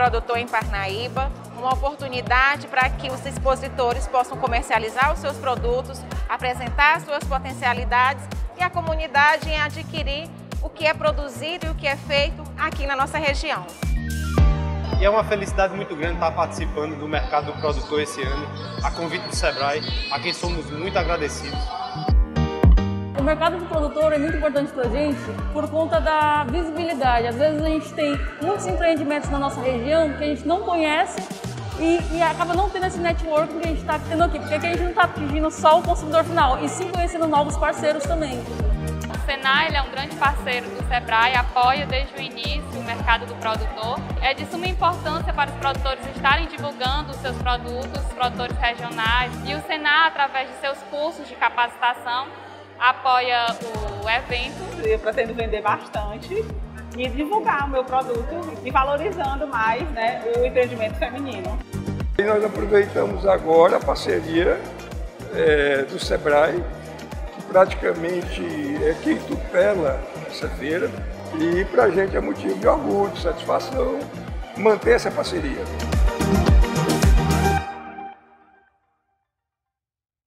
Produtor em Parnaíba, uma oportunidade para que os expositores possam comercializar os seus produtos, apresentar suas potencialidades e a comunidade em adquirir o que é produzido e o que é feito aqui na nossa região. E é uma felicidade muito grande estar participando do Mercado do Produtor esse ano, a convite do Sebrae, a quem somos muito agradecidos. O mercado do produtor é muito importante para a gente por conta da visibilidade. Às vezes a gente tem muitos empreendimentos na nossa região que a gente não conhece e acaba não tendo esse network que a gente está tendo aqui, porque aqui a gente não está atingindo só o consumidor final, e sim conhecendo novos parceiros também. O Senai ele é um grande parceiro do Sebrae, apoia desde o início o mercado do produtor. É de suma importância para os produtores estarem divulgando os seus produtos, os produtores regionais, e o Senai, através de seus cursos de capacitação, apoia o evento. Eu pretendo vender bastante e divulgar o meu produto e valorizando mais, né, o empreendimento feminino. E nós aproveitamos agora a parceria do Sebrae, que praticamente é quem tutela essa feira, e para a gente é motivo de orgulho, de satisfação manter essa parceria.